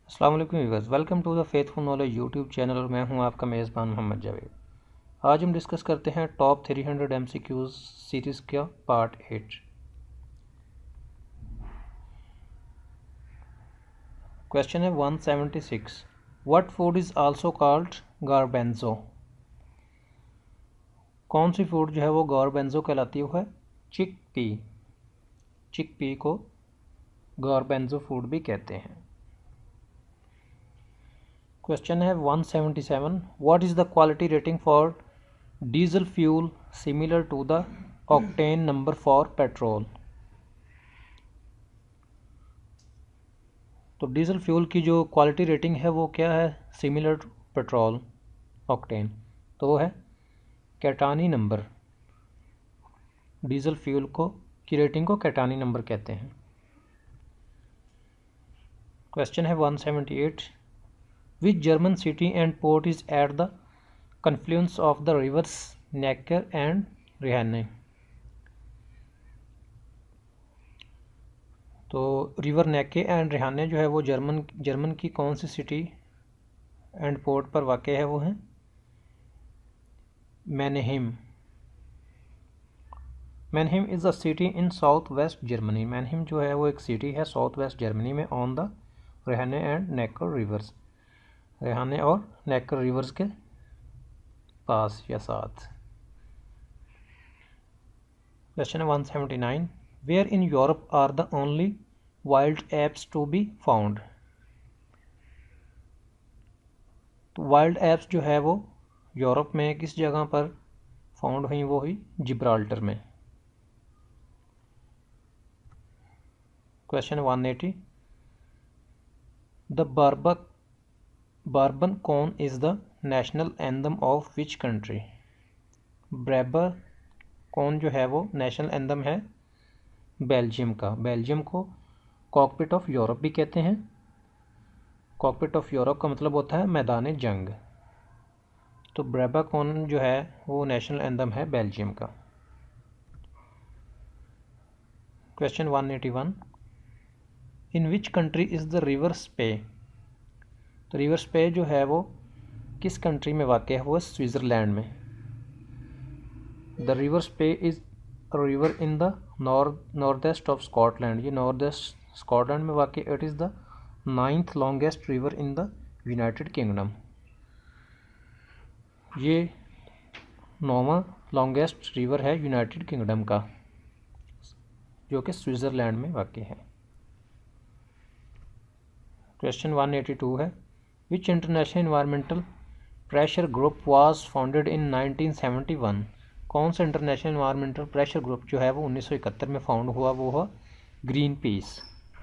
अस्सलाम वालेकुम viewers, welcome to the faithful knowledge YouTube channel और मैं हूं आपका मेज़बान मोहम्मद जावेद। आज हम डिस्कस करते हैं टॉप 300 MCQs सीरीज़ का पार्ट 8। क्वेश्चन है 176। What food is also called garbanzo? कौन सी फूड जो है वो गारबेंजो कहलाती है? चिक पी। चिक पी को गारबेंजो फूड भी कहते हैं। क्वेश्चन है 177। What is the quality rating for diesel fuel similar to the octane number for petrol? तो डीजल फ्यूल की जो क्वालिटी रेटिंग है वो क्या है? सिमिलर टू पेट्रोल ऑक्टेन, तो वो है कैटानी नंबर। डीजल फ्यूल को की रेटिंग को कैटानी नंबर कहते हैं। क्वेश्चन है 178। Which German city and port is at the confluence of the rivers Neckar and Rhine? तो रिवर नेके एंड रिहाने जो है वो जर्मन की कौन सी सिटी एंड पोर्ट पर वाक़ है? वो है Mannheim. Mannheim is a city in south west Germany. Mannheim जो है वो एक सिटी है साउथ वेस्ट जर्मनी में on the Rhine and Neckar rivers. Rhine और नेकर रिवर्स के पास या साथ। Question 179। Where in Europe are the only wild apes to be found? तो वाइल्ड एप्स जो है वो यूरोप में किस जगह पर फाउंड हुई? वो हुई जिब्राल्टर में। Question 180। The Brabançonne is the national anthem of which country? Brabançonne जो है वो नेशनल एंथम है बेल्जियम का। बेल्जियम को कॉकपिट ऑफ यूरोप भी कहते हैं। कॉकपिट ऑफ यूरोप का मतलब होता है मैदान जंग। तो ब्रेबर कौन जो है वो नेशनल एंथम है बेल्जियम का। Question 181। In which country is the river Spey? तो रिवर स्पे जो है वो किस कंट्री में वाक़ है? वो स्विट्ज़रलैंड में। The river Spey is river in the north east of Scotland. ये नॉर्थ ईस्ट स्कॉटलैंड में वाक़। It is the 9th longest river in the United Kingdom. ये 9वां लॉन्गेस्ट रिवर है यूनाइटेड किंगडम का, जो कि स्विट्ज़रलैंड में वाक़ है। क्वेश्चन 182 है। Which international environmental pressure group was founded in 1971? कौन सा इंटरनेशनल इन्वायरमेंटल प्रेशर ग्रुप जो है वो 1971 में फाउंड हुआ? वो हुआ Greenpeace.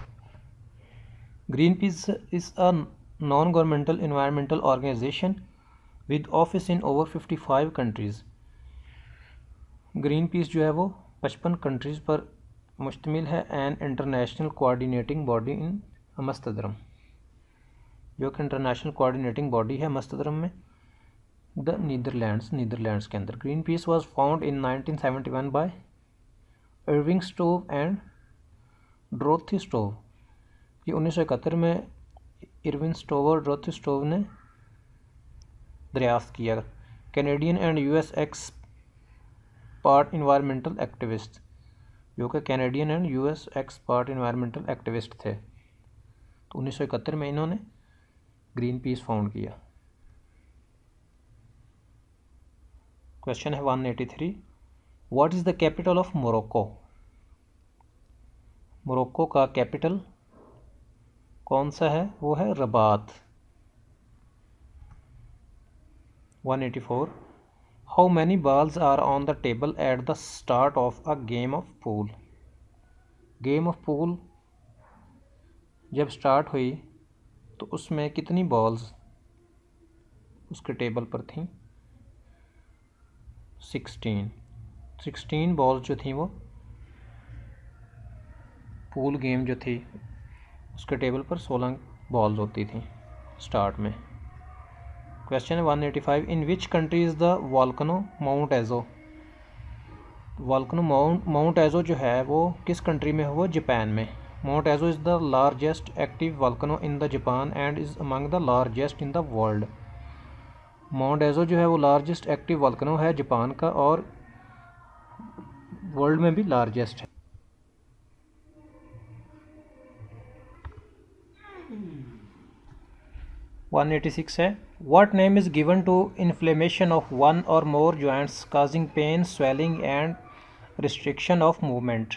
Greenpeace is a non governmental environmental organisation with office in over 55 countries. Greenpeace जो है वो 55 कंट्रीज़ पर मुश्तमिल है। An international coordinating body in Amsterdam, जो कि इंटरनेशनल कोऑर्डिनेटिंग बॉडी है मस्तदरम में द नीदरलैंड्स के अंदर। Greenpeace was found in 1971 by Irving Stowe and Dorothy Stowe. ये 1971 में इरविन स्टोव और डोरोथी स्टोव ने दरियाफ्त किया। Canadian and US expert environmental activist, जो कि Canadian and US expert environmental activist थे। तो 1971 में इन्होंने ग्रीन पीस फाउंड किया। क्वेश्चन है 183। What is the capital of Morocco? Morocco का कैपिटल कौन सा है? वो है Rabat. 184। How many balls are on the table at the start of a game of pool? Game of pool जब start हुई तो उसमें कितनी बॉल्स उसके टेबल पर थीं? 16 बॉल्स जो थी वो पूल गेम जो थी उसके टेबल पर 16 बॉल्स होती थी स्टार्ट में। क्वेश्चन है 185। In which country is the volcano Mount Aso? Volcano Mount Aso जो है वो किस कंट्री में है? वो जापान में। Mount Azo is the largest active volcano in the Japan and is among the largest in the world. Mount Aso जो है वो लार्जेस्ट एक्टिव वॉल्केनो है जापान का और वर्ल्ड में भी लार्जेस्ट है. 186 है. What name is given to inflammation of one or more joints causing pain, swelling and restriction of movement?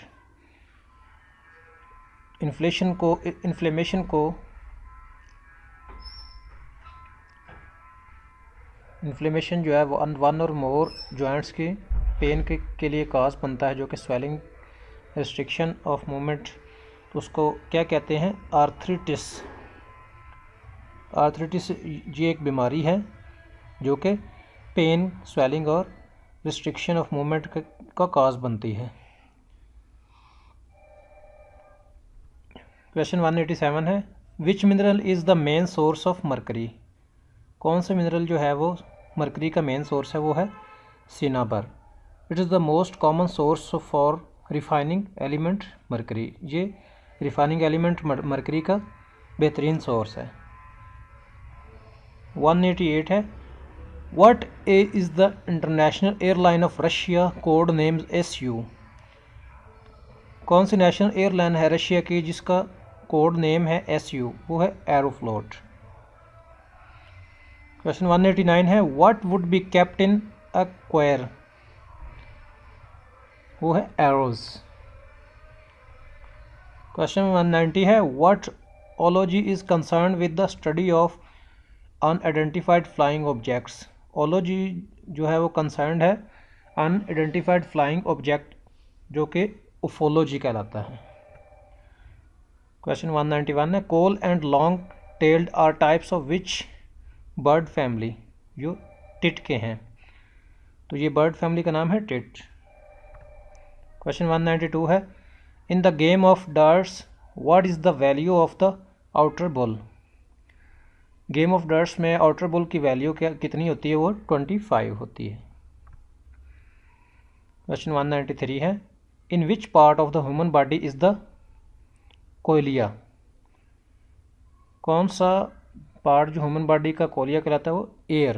Inflammation जो है वो वन और मोर जॉइंट्स की पेन के लिए काज बनता है, जो कि स्वेलिंग, रिस्ट्रिक्शन ऑफ मूवमेंट, तो उसको क्या कहते हैं? आर्थराइटिस. आर्थराइटिस ये एक बीमारी है जो कि पेन, स्वेलिंग और रिस्ट्रिक्शन ऑफ मूवमेंट का काज बनती है. क्वेश्चन 187 है. Which mineral is the main source of mercury? कौन सा मिनरल जो है वो मरकरी का मेन सोर्स है? वो है cinnabar. It is the most common source for refining element mercury. ये रिफाइनिंग एलिमेंट मरकरी का बेहतरीन सोर्स है. 188 है. What is the international airline of Russia, code names SU? कौन सी नेशनल एयरलाइन है रशिया की जिसका कोड नेम है SU? वो है एरोफ्लोट. क्वेश्चन 189 है. What would be kept in a quiver? वो है एरोज. क्वेश्चन 190 है. What ology is concern with the study of unidentified flying objects? Ology जो है वो कंसर्न है अनआइडेंटिफाइड फ्लाइंग ऑब्जेक्ट, जो कि उफोलॉजी कहलाता है. क्वेश्चन 191 है. Coal and long tailed are types of which bird family? जो टिट के हैं, तो ये बर्ड फैमिली का नाम है टिट. क्वेश्चन 192 है. In the game of darts what is the value of the outer ball? Game of darts में आउटर बॉल की वैल्यू कितनी होती है? वो 25 होती है. क्वेश्चन 193 है. In which part of the human body is the cochlea? कौन सा पार्ट जो ह्यूमन बॉडी का कोलिया कहलाता है? वो एयर.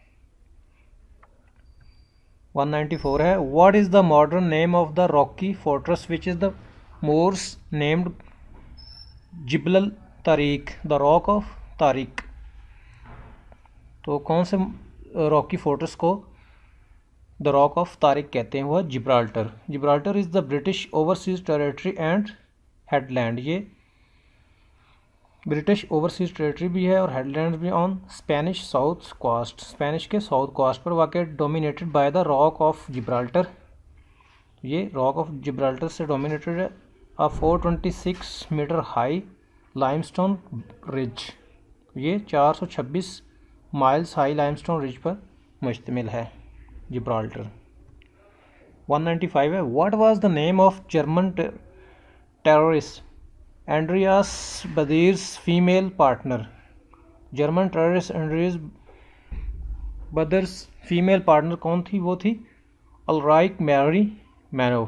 194 है. What is the modern name of the rocky fortress which is the Moors named Jabal Tariq, the rock of Tariq? तो कौन से रॉकी फोर्ट्रेस को द रॉक ऑफ तारिक कहते हैं? वो है Gibraltar. Gibraltar is the British overseas territory and headland. ये British overseas territory भी है और हेडलैंड भी on Spanish south coast, Spanish के साउथ कोस्ट पर वाक़, dominated by the rock of Gibraltar. ये रॉक ऑफ जिब्राल्टर से डोमिनेटेड है. 426 मीटर हाई लाइमस्टोन रिज. ये 426 माइल्स हाई लाइमस्टोन रिज पर मुश्तमिल है जिब्राल्टर. 195 है. What was the name of German terrorist Andreas Baader's female partner? German terrorist Andreas Baader's female partner कौन थी? वो थी अल्राइक मैरी मैनोव,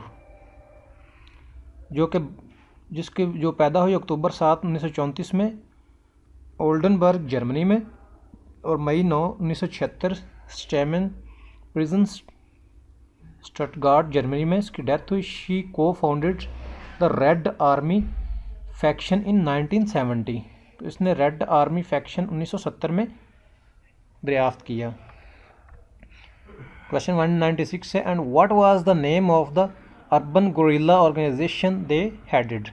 जो पैदा हुई अक्टूबर 7, 1934 में ओल्डनबर्ग जर्मनी में, और मई 9, 1976 स्टेमन प्रिजन स्टटगार्ट जर्मनी में इसकी डेथ हुई. She co founded the Red Army Faction in 1970. तो इसने रेड आर्मी फैक्शन 1970 में दरियाफ्त किया. क्वेश्चन 196 है. And what was the name of the urban guerrilla organisation they headed?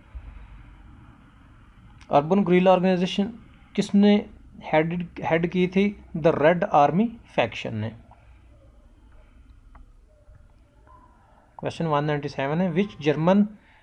Urban guerrilla organisation किसने head की थी? द रेड आर्मी फैक्शन ने. Question 197 है. Which German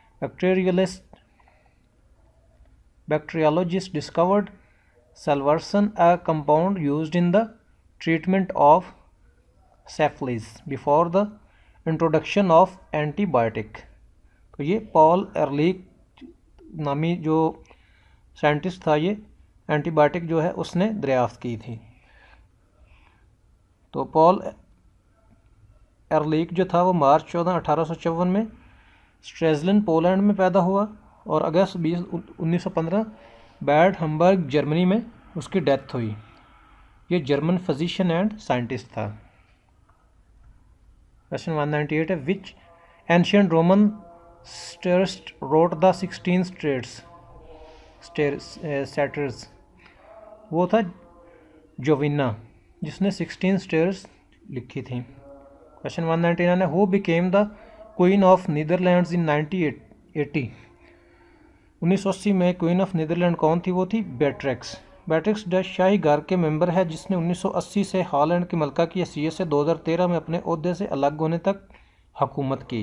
bacteriologist discovered salvarsan, a compound used in the treatment of syphilis before the introduction of antibiotic? तो ये Paul एरलिक नामी जो scientist था, ये एंटीबायोटिक जो है उसने दरियाफ्त की थी. तो पॉल एरलिक जो था वो मार्च 14, 1854 में स्ट्रेजलन पोलैंड में पैदा हुआ और अगस्त 1915 बैड हम्बर्ग जर्मनी में उसकी डेथ हुई। ये जर्मन फिजिशियन एंड साइंटिस्ट था। क्वेश्चन 198 है, which ancient Roman satirist wrote the 16 satires. वो था जोविना, जिसने 16 स्टेयर्स लिखी थी। क्वेश्चन 199 है, who became the queen of Netherlands in 1980। 1980 में क्वीन ऑफ नीदरलैंड कौन थी? वो थी बेट्रिक्स। बेट्रिक्स डच शाही घर के मेंबर है जिसने 1980 से हॉलैंड की मलका की हैसियत से 2013 में अपने ओहदे से अलग होने तक हुकूमत की।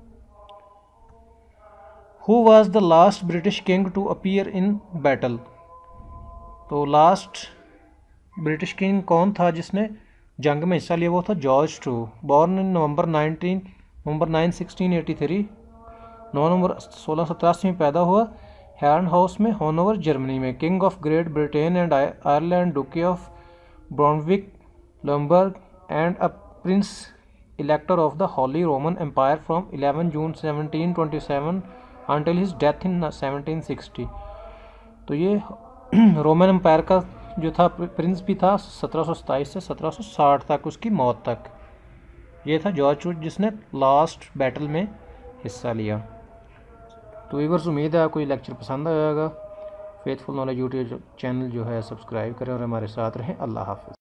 Who was the last British king to appear in battle. तो लास्ट ब्रिटिश किंग कौन था जिसने जंग में हिस्सा लिया? वो था George two. Born in November 9 1683, 9 नवंबर 1687 में पैदा हुआ हैरन हाउस में, हॉनोवर जर्मनी में। King of Great Britain and Ireland, duke of Brunswick, Luneburg and a prince elector of the Holy Roman Empire from 11 June 1727 until his death in 1760। तो ये Roman empire का जो था Prince भी था 1727 से 1760 तक, उसकी मौत तक। ये था जॉर्ज टू जिसने लास्ट बैटल में हिस्सा लिया। तो व्यूअर्स, उम्मीद है आपको ये लेक्चर पसंद आएगा। फेथफुल नॉलेज यूट्यूब चैनल जो है सब्सक्राइब करें और हमारे साथ रहें। अल्लाह हाफ़िज़।